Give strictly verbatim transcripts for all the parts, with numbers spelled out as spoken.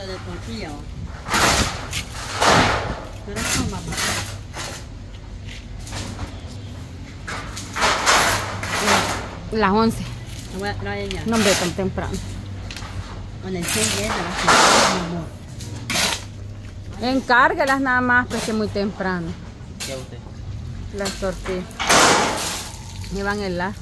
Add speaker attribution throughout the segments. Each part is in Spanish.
Speaker 1: de tortilla. Pero esto es más
Speaker 2: Las once.
Speaker 1: No voy a traer ya.
Speaker 2: No, hombre, tan temprano.
Speaker 1: Con el cien de la amor.
Speaker 2: Encárguelas nada más, porque es muy temprano.
Speaker 1: ¿Qué usted?
Speaker 2: Las tortillas. Llevan el lazo.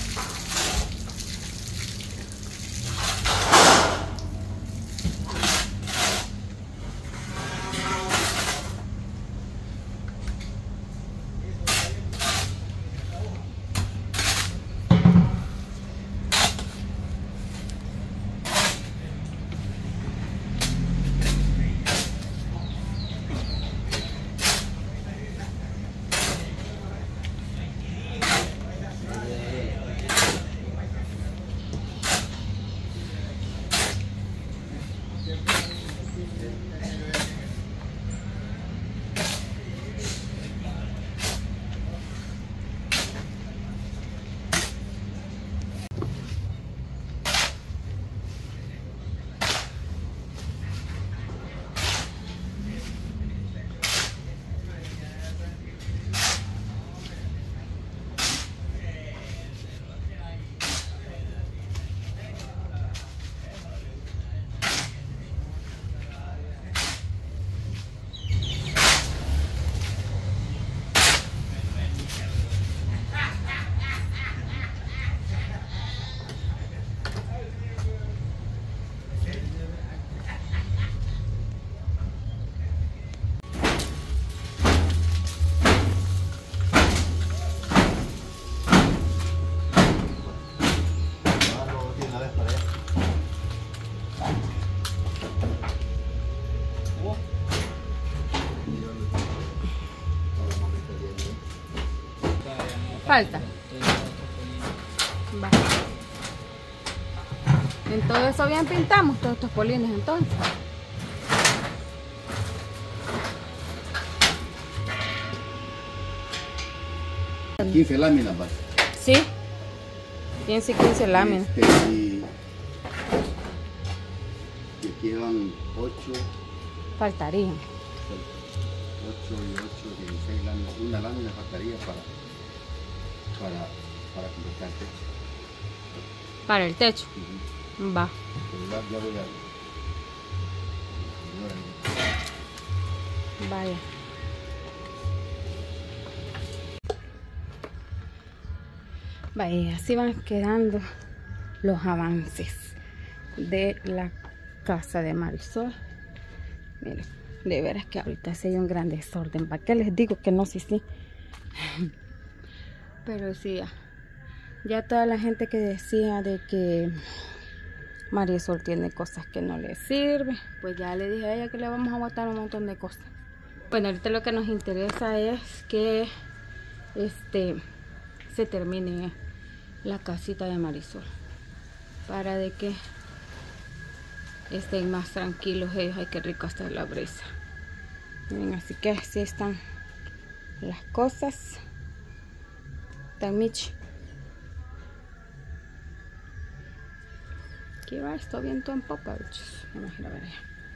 Speaker 2: Falta. Va. En todo eso bien pintamos todos estos polines entonces.
Speaker 3: quince láminas más.
Speaker 2: Sí. quince y quince láminas.
Speaker 3: Este, y, y aquí van ocho.
Speaker 2: Faltarían.
Speaker 3: ocho y ocho, dieciséis láminas. Una lámina faltaría para para para completar el techo.
Speaker 2: Para el techo.
Speaker 3: Uh-huh.
Speaker 2: Va.
Speaker 3: Pero ya, ya voy a...
Speaker 2: Vaya. Vaya, así van quedando los avances de la casa de Marisol. Miren, de veras que ahorita se hay un gran desorden. ¿Para qué les digo que no? Sí, sí. Pero sí, ya, ya toda la gente que decía de que Marisol tiene cosas que no le sirven, pues ya le dije a ella que le vamos a botar un montón de cosas. Bueno, ahorita lo que nos interesa es que este se termine la casita de Marisol, para de que estén más tranquilos ellos. Ay, qué rico está la brisa. Miren, así que así están las cosas. Está Michi. Aquí va esto viento en popa, bichos. Vamos a ir a ver allá.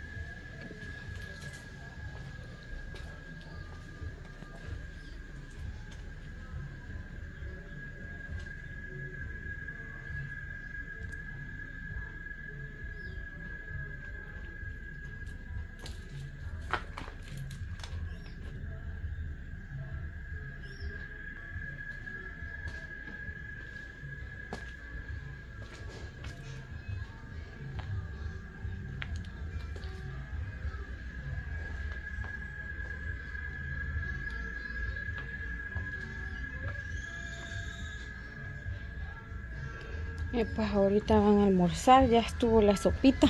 Speaker 2: Eh, pues ahorita van a almorzar. Ya estuvo la sopita.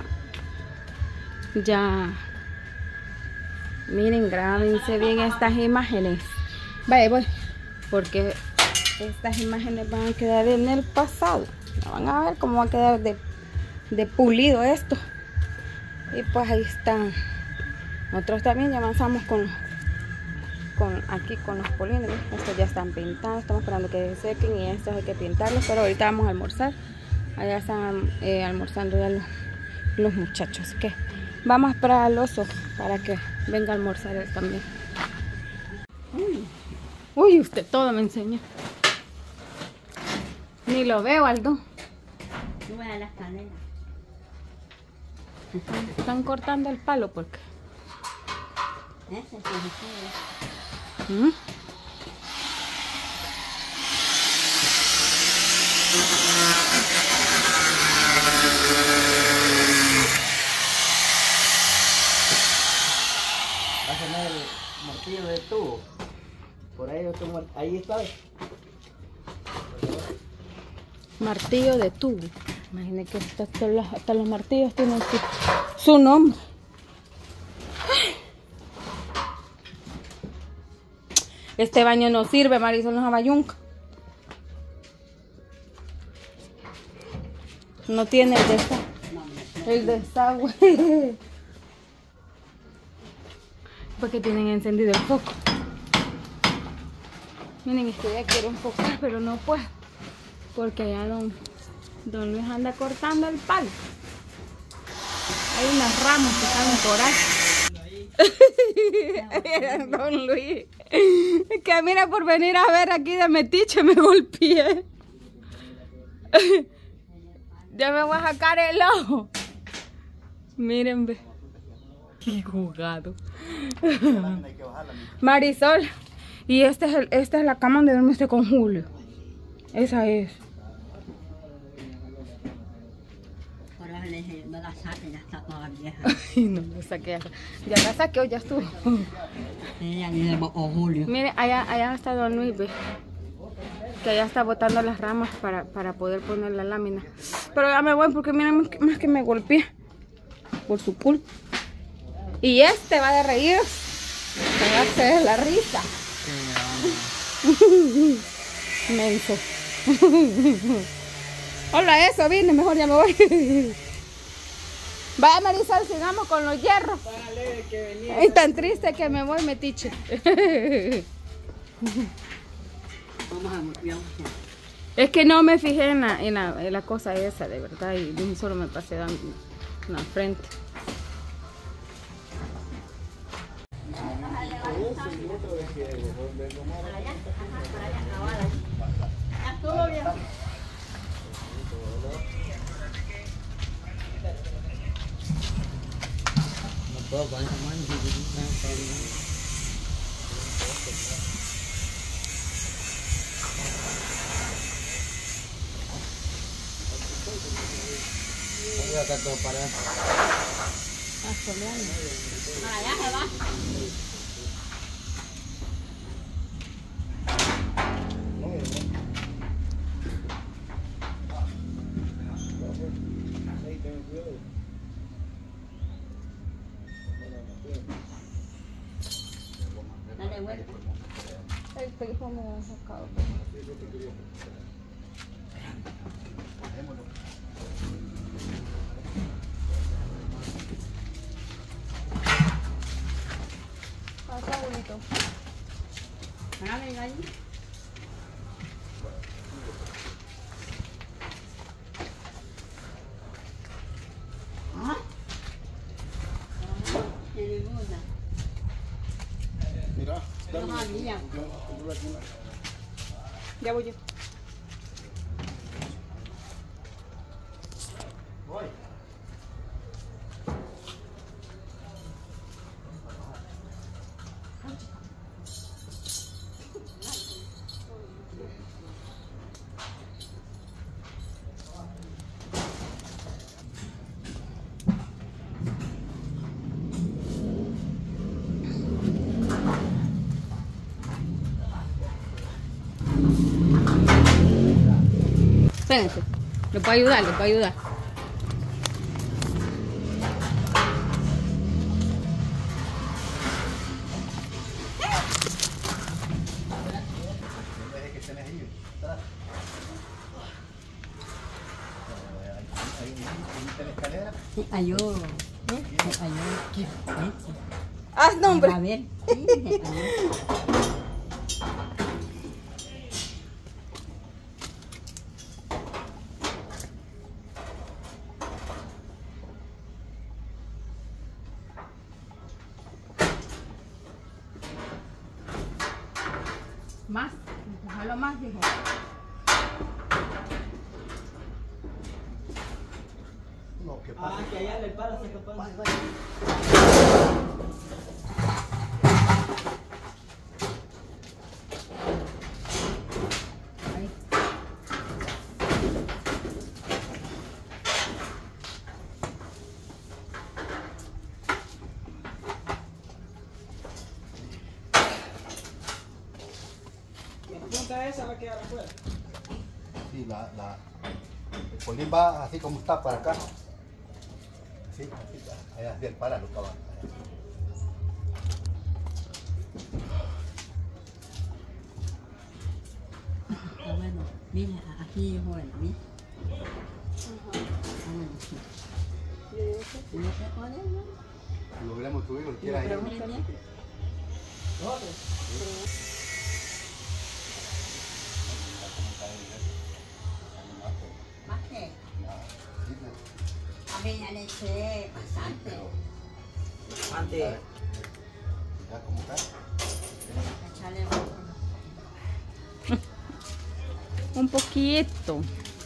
Speaker 2: Ya. Miren, grábense bien estas imágenes. Vaya, voy. Porque estas imágenes van a quedar en el pasado. Ya van a ver cómo va a quedar de, de pulido esto. Y pues ahí están. Nosotros también ya avanzamos con Con, aquí con los polines. Estos ya están pintados, estamos esperando que se sequen y estos hay que pintarlos, pero ahorita vamos a almorzar. Allá están eh, almorzando ya los, los muchachos, así que Vamos a esperar al oso para que venga a almorzar él también. Uy, Uy usted todo me enseña. Ni lo veo, Aldo.
Speaker 1: Yo voy a las cadenas.
Speaker 2: Están cortando el palo porque...
Speaker 1: Ese es el
Speaker 2: ¿Mm?
Speaker 4: Va a tener el martillo de tubo. Por ahí, otro mar- ahí está.
Speaker 2: Martillo de tubo. Imagínate que hasta, hasta los, hasta los martillos tienen su, su nombre. Este baño no sirve, Marisol, no es bayunca. No tiene el desagüe. El desagüe. Porque tienen encendido el foco. Miren, es que ya quiero enfocar, pero no puedo. Porque allá don, don Luis anda cortando el palo. Hay unas ramas que están por ahí. Don Luis. Que mira, por venir a ver aquí de metiche me golpeé. Ya me voy a sacar el ojo. Miren, ve. Qué jugado. Marisol. Y este es el, esta es la cama donde duerme usted con Julio. Esa es.
Speaker 1: Por eso le dije, no la saque, ya está toda vieja.
Speaker 2: Ay, no la saqué. Ya la saqué o ya estuvo.
Speaker 1: Ella le o Julio.
Speaker 2: Mire, allá, allá está don Luis, ve. Que allá está botando las ramas para, para poder poner la lámina. Pero ya me voy porque miren más que, más que me golpeé. Por su culpa. Y este va de reír. Pegarse de la risa. Menso. Hola, eso vine, mejor ya me voy. Vaya, Marisol, sigamos con los hierros. Es tan triste que me voy, metiche.
Speaker 1: Vamos a volver.
Speaker 2: Es que no me fijé en la, en la, en la cosa esa, de verdad, y de un solo me pasé dando en la frente.
Speaker 1: Todo bien.
Speaker 4: No puedo con esa mano. Voy a estar todo parado.
Speaker 1: Para allá se va. Dale vuelta.
Speaker 2: El teléfono me ha sacado. Pasa bonito.
Speaker 1: Ahora venga allí. Ah. Tiene ninguna.
Speaker 3: Mira,
Speaker 1: No sabía.
Speaker 2: Ya voy yo.
Speaker 3: Voy.
Speaker 2: Espérense. Le puedo ayudar, le puedo ayudar.
Speaker 1: Ayú. Ayú. ¿Qué?
Speaker 2: Ah, no, hombre.
Speaker 1: A ver.
Speaker 2: Más, empujalo más, dijo.
Speaker 3: No, que pasa.
Speaker 4: Ah, que allá le para, se capaz.
Speaker 3: Vaya, vaya.
Speaker 2: Ahí.
Speaker 4: La punta esa va a quedar afuera.
Speaker 3: Sí, la, la, el polín va así como está para acá. Sí, así, allá hacia el páralo, cabal.
Speaker 1: Está bueno. Mira, aquí es bueno, ¿sí? Ah, bueno, sí. ¿Y no se puede, no?
Speaker 3: Si lo hubiéramos subido, lo quiera ir.
Speaker 1: Mire bien. Más que, a mí ya le eché bastante.
Speaker 4: Antes.
Speaker 3: Ya como está.
Speaker 1: Echarle más.
Speaker 2: Un poquito.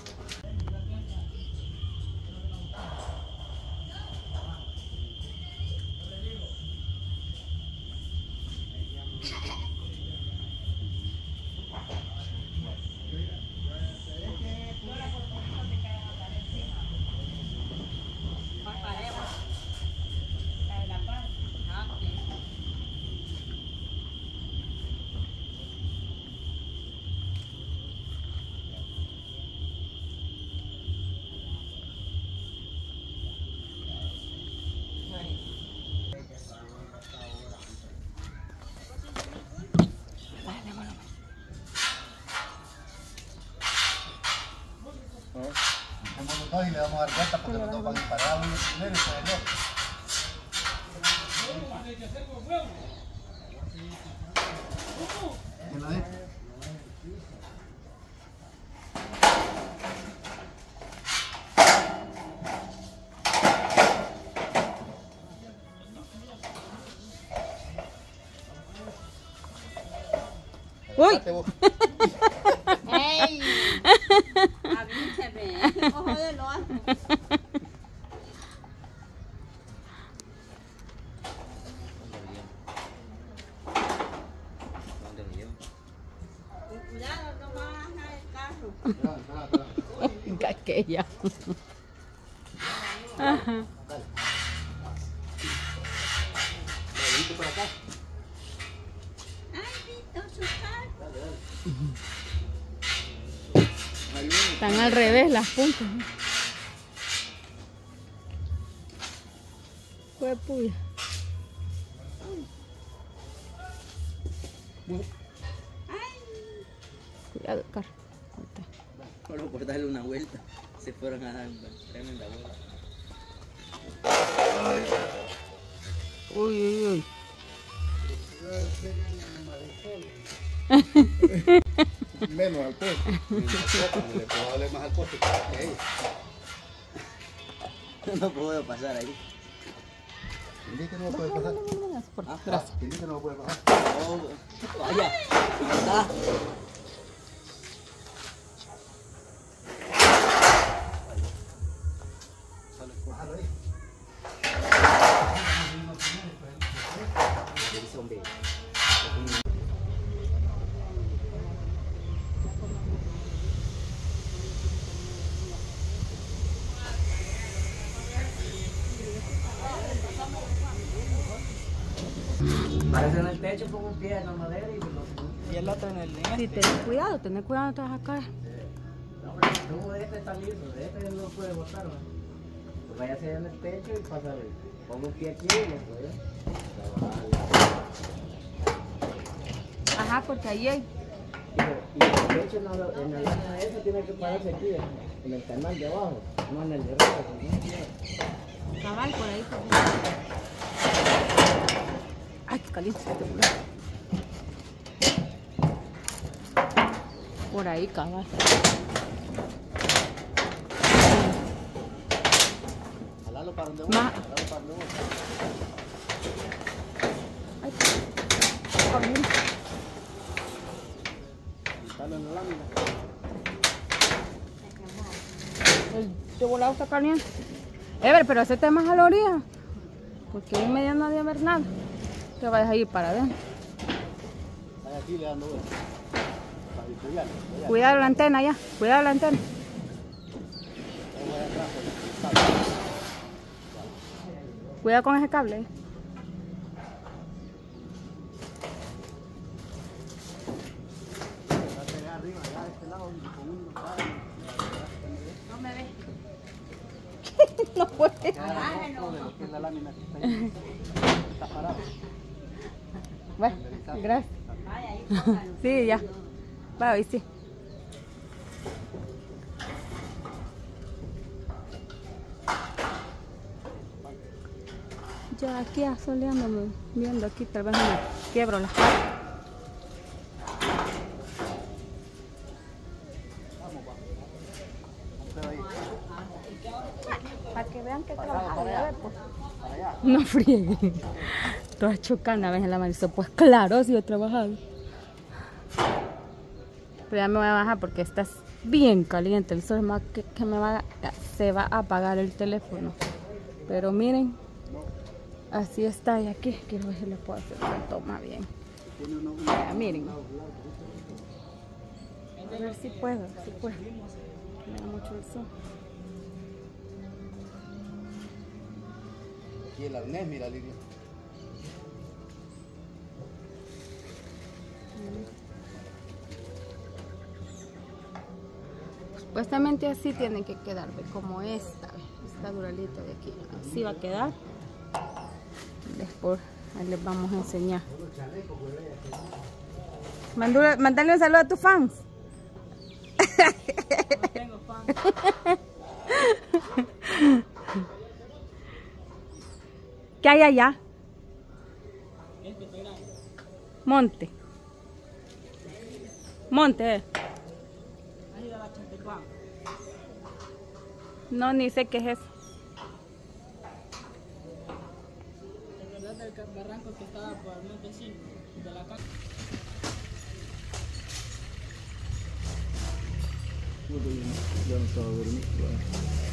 Speaker 3: Hacemos los dos y le vamos a dar vuelta porque los dos van a parar uno primero y después el otro. ¿Quién la ve?
Speaker 2: ¡Uy!
Speaker 3: Adelante vos.
Speaker 1: ¡Ey! Avíseme, ojo de lo alto. Cuidado, no vas a bajar el carro.
Speaker 3: Espera, espera, espera.
Speaker 2: Aquella. Ajá.
Speaker 3: Dedito por acá.
Speaker 1: Ay, Vito, su carro.
Speaker 2: Están al revés las puntas. ¿No? Fue puya. Cuidado, carro. Ahí está.
Speaker 4: Solo por darle una vuelta. Se fueron a dar una tremenda vuelta.
Speaker 2: Uy, uy, uy.
Speaker 3: Menos al poste. Le puedo darle más al poste que ahí.
Speaker 4: No puedo pasar ahí.
Speaker 3: ¿Quién dice que no lo puede pasar?
Speaker 2: Por-
Speaker 3: Gracias. ¿Quién dice que no lo puede pasar?
Speaker 4: Oh, vaya. Ahí está.
Speaker 3: Bájalo ahí.
Speaker 4: Hombre. Parece en el techo, pongo un pie en la madera y, lo, y el otro en el
Speaker 2: Sí,
Speaker 4: nieve.
Speaker 2: ten cuidado, ten cuidado, no te vas a caer.
Speaker 4: No, pero el tubo de este está liso, de este no lo puede botar, ¿no? Pues vaya a ser en el techo y pasa, pongo un pie aquí y lo puede.
Speaker 2: Ajá, porque ahí hay.
Speaker 4: Y el techo en la, en la lana de esa tiene que pararse aquí, en el canal de abajo, no en el de arriba. ¿No?
Speaker 2: Cabal, por ahí. Por ay, qué caliente este lugar. Por ahí, cabal.
Speaker 3: Jalalo para donde
Speaker 2: Ma-
Speaker 3: voy. Jalalo para donde voy.
Speaker 2: Ay, caliente. El de volado está caliente. Ever, pero ese tema es a la orilla. Porque ahí en medio no nadie ver nada. Te vayas a ir para adentro.
Speaker 3: Ahí aquí le dando vuelta. Para distribuir, allá.
Speaker 2: Cuidado la antena ya. Cuidado la antena.
Speaker 3: Ahí voy atrás por el cable.
Speaker 2: Cuidado con ese cable.
Speaker 3: Arriba, allá de este lado, con uno,
Speaker 2: No me ve. No puede.
Speaker 3: que es la lámina que está ahí. Está parado.
Speaker 2: Bueno, gracias. Sí, ya. Va, ahí sí. Ya aquí asoleándome, viendo aquí, tal vez me quiebro las patas. Para que vean que trabaja, pues. No friegue. Todas chocando, ves en la Marisol. Pues claro, si yo he trabajado. Pero ya me voy a bajar porque está bien caliente. El sol más que, que me va, se va a apagar el teléfono. Pero miren, así está. Y aquí quiero ver si le puedo hacer una toma bien. Ya, miren. A ver si puedo, si puedo. Me da mucho el sol.
Speaker 3: Y el arnés, mira, Lidia.
Speaker 2: Supuestamente así tiene que quedar, ¿ve? Como esta, esta duralita de aquí. Así va a quedar. Después ahí les vamos a enseñar. Mandale, mandale un saludo a tus fans.
Speaker 1: No tengo fans.
Speaker 2: ¿Qué hay allá? Monte. Monte. eh. No, ni sé qué es eso.
Speaker 1: ¿Te acuerdas del barranco que estaba por el Monte cinco? De la casa.
Speaker 3: Yo no estaba dormido.